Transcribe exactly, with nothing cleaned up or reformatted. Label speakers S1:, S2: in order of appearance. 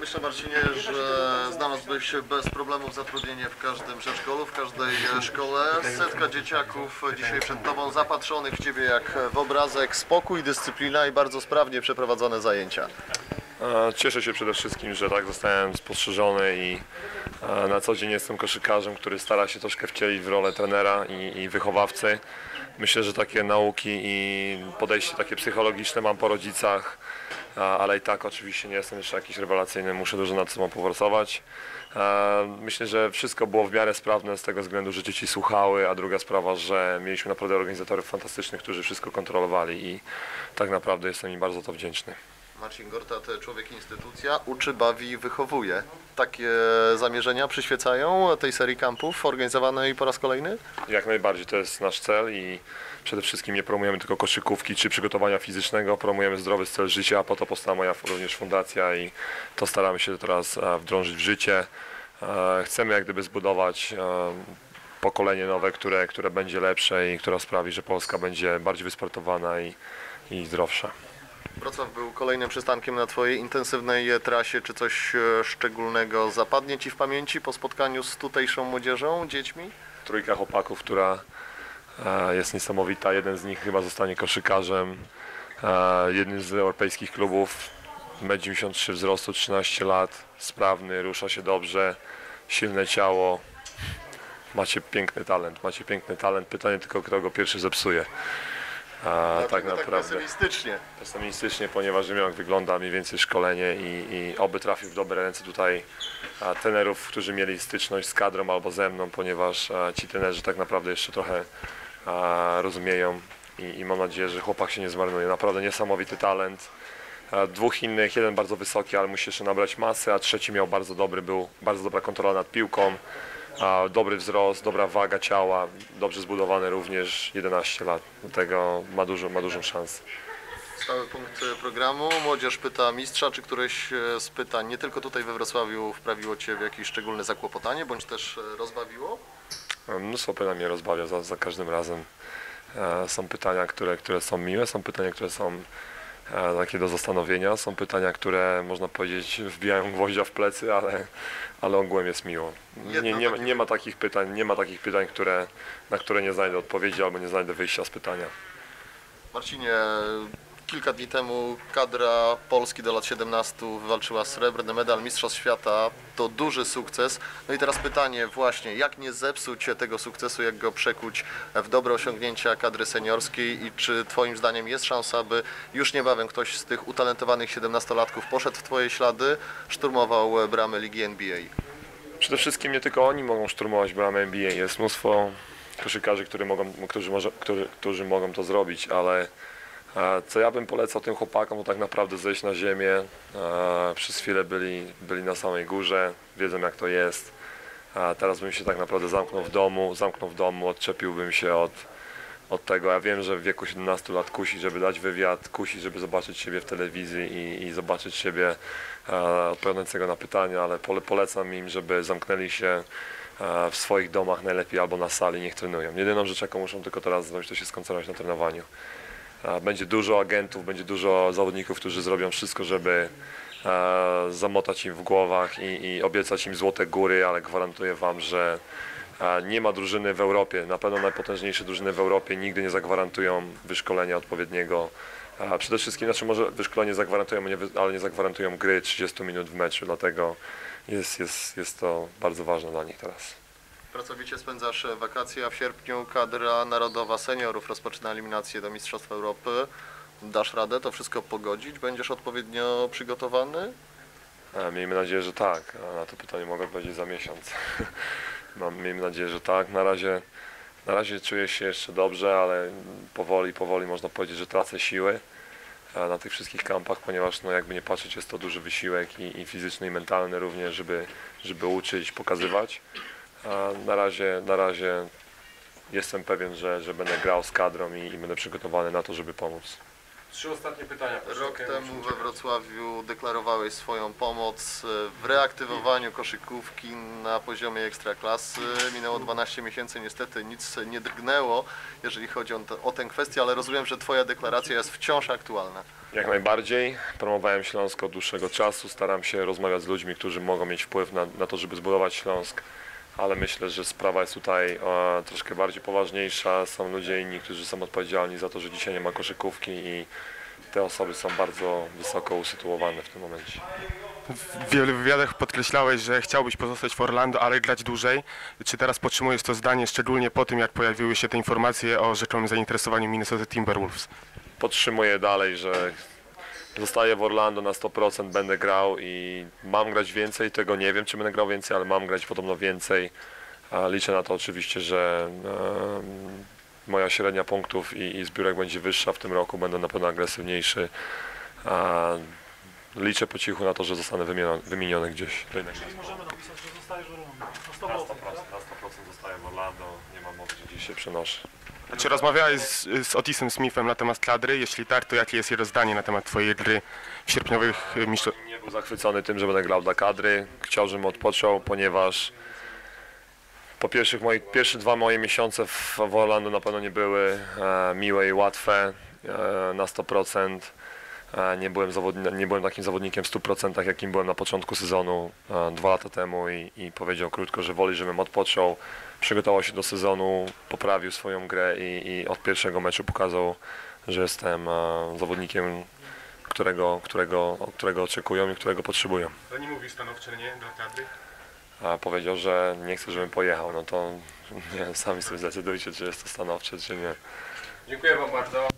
S1: Myślę, Marcinie, że znalazłbyś bez problemów zatrudnienie w każdym przedszkolu, w każdej szkole. Setka dzieciaków dzisiaj przed Tobą, zapatrzonych w Ciebie jak w obrazek. Spokój, dyscyplina i bardzo sprawnie przeprowadzone zajęcia.
S2: Cieszę się przede wszystkim, że tak zostałem spostrzeżony i na co dzień jestem koszykarzem, który stara się troszkę wcielić w rolę trenera i, i wychowawcy. Myślę, że takie nauki i podejście takie psychologiczne mam po rodzicach, ale i tak oczywiście nie jestem jeszcze jakiś rewelacyjny, muszę dużo nad sobą popracować. Myślę, że wszystko było w miarę sprawne z tego względu, że dzieci słuchały, a druga sprawa, że mieliśmy naprawdę organizatorów fantastycznych, którzy wszystko kontrolowali i tak naprawdę jestem im bardzo to wdzięczny.
S1: Marcin Gortat, człowiek instytucja, uczy, bawi, wychowuje. Takie zamierzenia przyświecają tej serii kampów organizowanej po raz kolejny?
S2: Jak najbardziej, to jest nasz cel i przede wszystkim nie promujemy tylko koszykówki czy przygotowania fizycznego, promujemy zdrowy styl życia, a po to powstała moja również fundacja i to staramy się teraz wdrążyć w życie. Chcemy jak gdyby zbudować pokolenie nowe, które, które będzie lepsze i która sprawi, że Polska będzie bardziej wysportowana i, i zdrowsza.
S1: Wrocław był kolejnym przystankiem na Twojej intensywnej trasie. Czy coś szczególnego zapadnie Ci w pamięci po spotkaniu z tutejszą młodzieżą, dziećmi?
S2: Trójka chłopaków, która jest niesamowita. Jeden z nich chyba zostanie koszykarzem. Jednym z europejskich klubów. metr dziewięćdziesiąt trzy wzrostu, trzynaście lat. Sprawny, rusza się dobrze. Silne ciało. Macie piękny talent. Macie piękny talent. Pytanie tylko, kto go pierwszy zepsuje. A, tak naprawdę
S1: tak pesymistycznie.
S2: Pesymistycznie, ponieważ wiem jak wygląda mniej więcej szkolenie i, i oby trafił w dobre ręce tutaj a, trenerów, którzy mieli styczność z kadrą albo ze mną, ponieważ a, ci trenerzy tak naprawdę jeszcze trochę a, rozumieją i, i mam nadzieję, że chłopak się nie zmarnuje. Naprawdę niesamowity talent. A, dwóch innych, jeden bardzo wysoki, ale musi jeszcze nabrać masy, a trzeci miał bardzo dobry, był bardzo dobra kontrola nad piłką. A, dobry wzrost, dobra waga ciała, dobrze zbudowany również, jedenaście lat, do tego ma, dużo, ma dużą szansę.
S1: Stały punkt programu. Młodzież pyta mistrza, czy któreś z pytań, nie tylko tutaj we Wrocławiu, wprawiło Cię w jakieś szczególne zakłopotanie, bądź też rozbawiło?
S2: Mnóstwo pytań mnie rozbawia za, za każdym razem. E, są pytania, które, które są miłe, są pytania, które są e, takie do zastanowienia, są pytania, które można powiedzieć wbijają gwoździa w plecy, ale ale ogółem jest miło. Nie, nie, nie ma takich pytań, nie ma takich pytań, które, na które nie znajdę odpowiedzi albo nie znajdę wyjścia z pytania.
S1: Marcinie, kilka dni temu kadra Polski do lat siedemnastu wywalczyła srebrny medal Mistrzostw Świata. To duży sukces. No i teraz pytanie właśnie, jak nie zepsuć tego sukcesu, jak go przekuć w dobre osiągnięcia kadry seniorskiej i czy Twoim zdaniem jest szansa, by już niebawem ktoś z tych utalentowanych siedemnastolatków poszedł w Twoje ślady, szturmował bramy Ligi N B A?
S2: Przede wszystkim nie tylko oni mogą szturmować bramy N B A. Jest mnóstwo koszykarzy, którzy mogą, którzy, może, którzy, którzy mogą to zrobić, ale co ja bym polecał tym chłopakom, to tak naprawdę zejść na ziemię. Przez chwilę byli, byli na samej górze, wiedzą jak to jest. Teraz bym się tak naprawdę zamknął w domu, zamknął w domu, odczepiłbym się od, od tego. Ja wiem, że w wieku siedemnastu lat kusi, żeby dać wywiad, kusi, żeby zobaczyć siebie w telewizji i, i zobaczyć siebie odpowiadającego na pytania, ale pole, polecam im, żeby zamknęli się w swoich domach najlepiej albo na sali, niech trenują. Jedyną rzecz, jaką muszą tylko teraz zrobić, to się skoncentrować na trenowaniu. Będzie dużo agentów, będzie dużo zawodników, którzy zrobią wszystko, żeby e, zamotać im w głowach i, i obiecać im złote góry, ale gwarantuję Wam, że e, nie ma drużyny w Europie, na pewno najpotężniejsze drużyny w Europie nigdy nie zagwarantują wyszkolenia odpowiedniego. E, przede wszystkim, znaczy może wyszkolenie zagwarantują, ale nie zagwarantują gry trzydziestu minut w meczu, dlatego jest, jest, jest to bardzo ważne dla nich teraz.
S1: Pracowicie spędzasz wakacje, a w sierpniu kadra narodowa seniorów rozpoczyna eliminację do Mistrzostw Europy. Dasz radę to wszystko pogodzić? Będziesz odpowiednio przygotowany?
S2: A, miejmy nadzieję, że tak. A na to pytanie mogę odpowiedzieć za miesiąc. Mam, miejmy nadzieję, że tak. Na razie, na razie czuję się jeszcze dobrze, ale powoli, powoli można powiedzieć, że tracę siły na tych wszystkich kampach, ponieważ no, jakby nie patrzeć, jest to duży wysiłek i, i fizyczny, i mentalny również, żeby, żeby uczyć, pokazywać. A na razie, na razie jestem pewien, że, że będę grał z kadrą i, i będę przygotowany na to, żeby pomóc. Trzy ostatnie pytania. proszę.
S1: Rok
S2: Okej,
S1: temu
S2: musimy
S1: we Wrocławiu deklarowałeś swoją pomoc w reaktywowaniu koszykówki na poziomie ekstraklasy. Minęło dwanaście miesięcy, niestety nic nie drgnęło, jeżeli chodzi o, te, o tę kwestię, ale rozumiem, że Twoja deklaracja jest wciąż aktualna.
S2: Jak najbardziej. Promowałem Śląsk od dłuższego czasu. Staram się rozmawiać z ludźmi, którzy mogą mieć wpływ na, na to, żeby zbudować Śląsk. Ale myślę, że sprawa jest tutaj e, troszkę bardziej poważniejsza. Są ludzie inni, którzy są odpowiedzialni za to, że dzisiaj nie ma koszykówki i te osoby są bardzo wysoko usytuowane w tym momencie.
S3: W wielu wywiadach podkreślałeś, że chciałbyś pozostać w Orlando, ale grać dłużej. Czy teraz podtrzymujesz to zdanie, szczególnie po tym, jak pojawiły się te informacje o rzekomym zainteresowaniu Minnesota Timberwolves?
S2: Podtrzymuję dalej, że zostaję w Orlando na sto procent, będę grał i mam grać więcej, tego nie wiem, czy będę grał więcej, ale mam grać podobno więcej. A liczę na to oczywiście, że e, moja średnia punktów i, i zbiórek będzie wyższa w tym roku, będę na pewno agresywniejszy. A liczę po cichu na to, że zostanę wymieniony, wymieniony gdzieś.
S4: Czyli możemy napisać, że zostajesz w Orlando. Na sto
S2: Na sto
S4: procent,
S2: procent,
S4: tak?
S2: na sto procent zostaję w Orlando, nie mam mowy, że gdzieś się przenoszę.
S3: A czy rozmawiałeś z, z Otisem Smithem na temat kadry? Jeśli tak, to jakie jest jego zdanie na temat twojej gry w sierpniowych mistrzostwach?
S2: Nie był zachwycony tym, że będę grał dla kadry. Chciał, żebym odpoczął, ponieważ po pierwszych moich, pierwsze dwa moje miesiące w, w Orlando na pewno nie były e, miłe i łatwe e, na sto procent. E, nie, byłem zawodni- nie byłem takim zawodnikiem w stu procentach, jakim byłem na początku sezonu e, dwa lata temu i, i powiedział krótko, że woli, żebym odpoczął. Przygotował się do sezonu, poprawił swoją grę i, i od pierwszego meczu pokazał, że jestem e, zawodnikiem, którego, którego, którego oczekują i którego potrzebują.
S3: To nie mówisz stanowcze nie dla kadry?
S2: A powiedział, że nie chce, żebym pojechał. No to nie wiem, sami sobie zdecydujcie, czy jest to stanowcze, czy nie.
S5: Dziękuję Wam bardzo.